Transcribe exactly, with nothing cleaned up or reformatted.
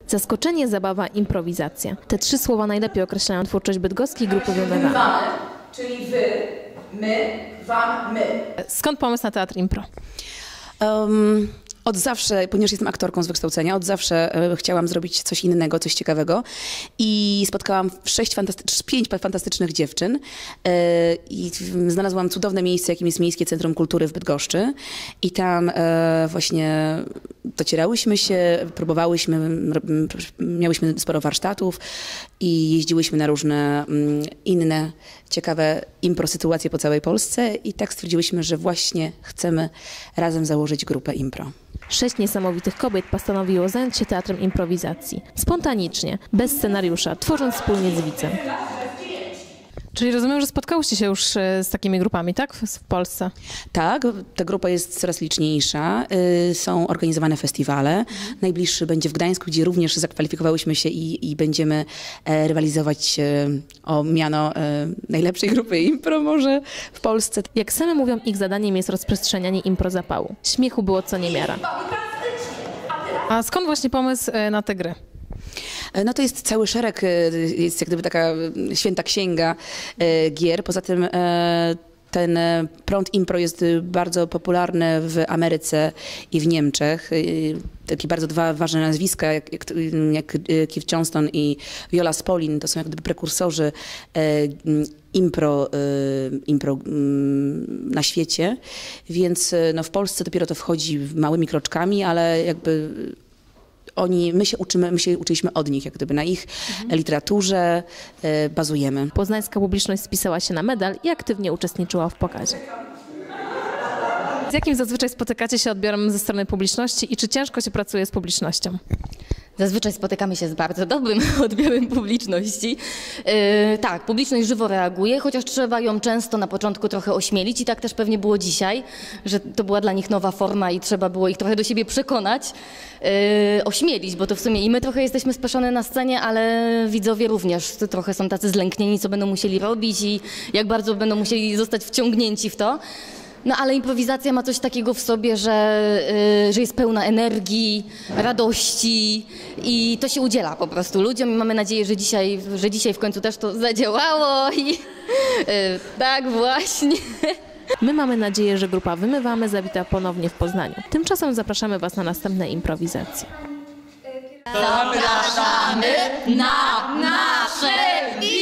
Zaskoczenie, zabawa, improwizacja. Te trzy słowa najlepiej określają twórczość bydgoskiej grupy Wymywamy. Czyli wy, my, wam, my. Skąd pomysł na teatr impro? Um, od zawsze, ponieważ jestem aktorką z wykształcenia, od zawsze e, chciałam zrobić coś innego, coś ciekawego i spotkałam sześć fantasty- pięć fantastycznych dziewczyn e, i znalazłam cudowne miejsce, jakim jest Miejskie Centrum Kultury w Bydgoszczy i tam e, właśnie docierałyśmy się, próbowałyśmy, m, miałyśmy sporo warsztatów i jeździłyśmy na różne m, inne ciekawe impro sytuacje po całej Polsce i tak stwierdziłyśmy, że właśnie chcemy razem założyć grupę impro. Sześć niesamowitych kobiet postanowiło zająć się teatrem improwizacji. Spontanicznie, bez scenariusza, tworząc wspólnie z widzem. Czyli rozumiem, że spotkałyście się już z takimi grupami, tak? W Polsce. Tak, ta grupa jest coraz liczniejsza. Y, są organizowane festiwale. Mhm. Najbliższy będzie w Gdańsku, gdzie również zakwalifikowałyśmy się i, i będziemy e, rywalizować e, o miano e, najlepszej grupy impro może w Polsce. Jak same mówią, ich zadaniem jest rozprzestrzenianie impro zapału. Śmiechu było co niemiara. A skąd właśnie pomysł na te gry? No to jest cały szereg, jest jak gdyby taka święta księga gier. Poza tym ten prąd impro jest bardzo popularny w Ameryce i w Niemczech. Takie bardzo dwa ważne nazwiska, jak, jak, jak Keith Johnston i Viola Spolin, to są jak gdyby prekursorzy impro, impro na świecie. Więc no, w Polsce dopiero to wchodzi małymi kroczkami, ale jakby Oni, my się uczymy, my się uczyliśmy od nich, jak gdyby na ich mhm. literaturze y, bazujemy. Poznańska publiczność spisała się na medal i aktywnie uczestniczyła w pokazie. Z jakim zazwyczaj spotykacie się odbiorem ze strony publiczności i czy ciężko się pracuje z publicznością? Zazwyczaj spotykamy się z bardzo dobrym odbiorem publiczności. Yy, tak, publiczność żywo reaguje, chociaż trzeba ją często na początku trochę ośmielić i tak też pewnie było dzisiaj, że to była dla nich nowa forma i trzeba było ich trochę do siebie przekonać, yy, ośmielić, bo to w sumie i my trochę jesteśmy spieszone na scenie, ale widzowie również trochę są tacy zlęknieni, co będą musieli robić i jak bardzo będą musieli zostać wciągnięci w to. No ale improwizacja ma coś takiego w sobie, że, yy, że jest pełna energii, radości i to się udziela po prostu ludziom i mamy nadzieję, że dzisiaj, że dzisiaj w końcu też to zadziałało i yy, tak właśnie. My mamy nadzieję, że grupa Wymywamy zawita ponownie w Poznaniu. Tymczasem zapraszamy Was na następne improwizacje. Zapraszamy na nasze